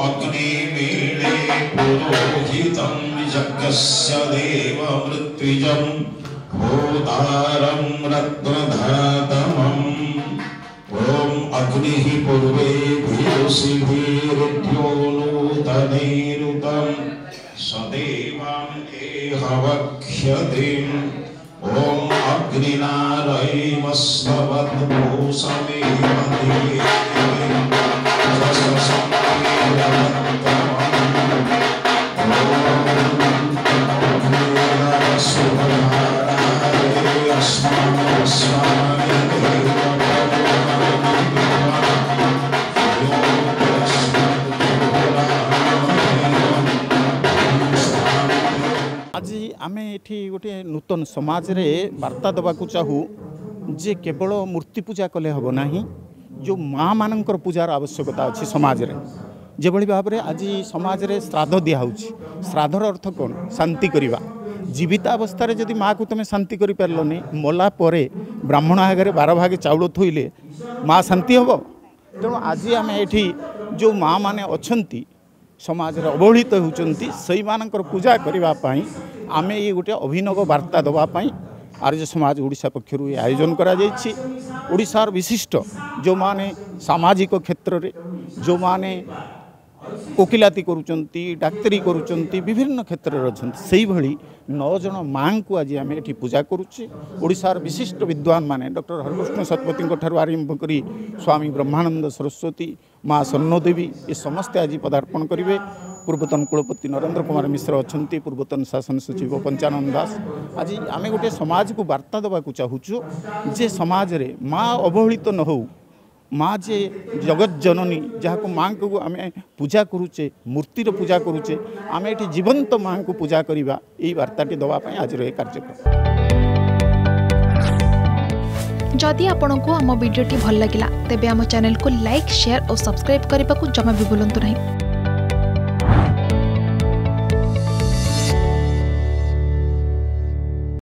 अग्निमीळे पुरोहितं यज्ञस्य देवमृत्युजं भूतारं रत्नधातमम् ॐ अग्निः पूर्वेभिरुषिभिरुद्यो नूतनैरुतं सदेवां एहवक्ष्यतिम् ॐ आज आम ये गोटे नूतन समाज रे वार्ता देवाक चाहू जे केवल मूर्ति पूजा कले हम ना जो माँ मानकर पूजार आवश्यकता अच्छी समाज रे जो भाव में आज समाज रे श्राद्ध दिहु श्राद्धर अर्थ कौन शांति करवा जीवित अवस्था जदि माँ को तुम शांति कर पारलनी मला परे ब्राह्मण आगे 12 भाग चाउल थोइले माँ शांति हम तेणु आज आम ये जो माँ मैंने अच्छा समाज अवहेलित होती से पूजा करने आम ये गोटे अभिनव वार्ता देवाई आर्य समाज ओडिशा पक्षर आयोजन कराशार विशिष्ट जो माने सामाजिक क्षेत्र में जो माने कोकिलाती करुचंती डाक्तरी करुचंती विभिन्न क्षेत्र में अच्छा से 9 जन माँ को आज आम ये पूजा करुचे ओडिशार विशिष्ट विद्वान माने डॉक्टर हरकृष्ण शतपथी ठारू आरंभ करी स्वामी ब्रह्मानंद सरस्वती माँ स्वर्णदेवी ये समस्ते आज पदार्पण करेंगे पूर्वतन कुलपति नरेंद्र कुमार मिश्र अच्छा पूर्वतन शासन सचिव पंचानन दास आज आम गोटे समाज को वार्ता देवाक चाहूँ जे समाज रे माँ अवहेलित न हो माँ जे जगत जननी जहाँ को माँ को आम पूजा करुचे मूर्तिर पूजा करुचे आम ये जीवंत माँ को पूजा करवा यही वार्ताटी देवाई आज कार्यक्रम। जदि आपंक आम भिडी भल लगा तेब आम चैनल को लाइक शेयर और सब्सक्राइब करने को जमा भी भूलु नहीं।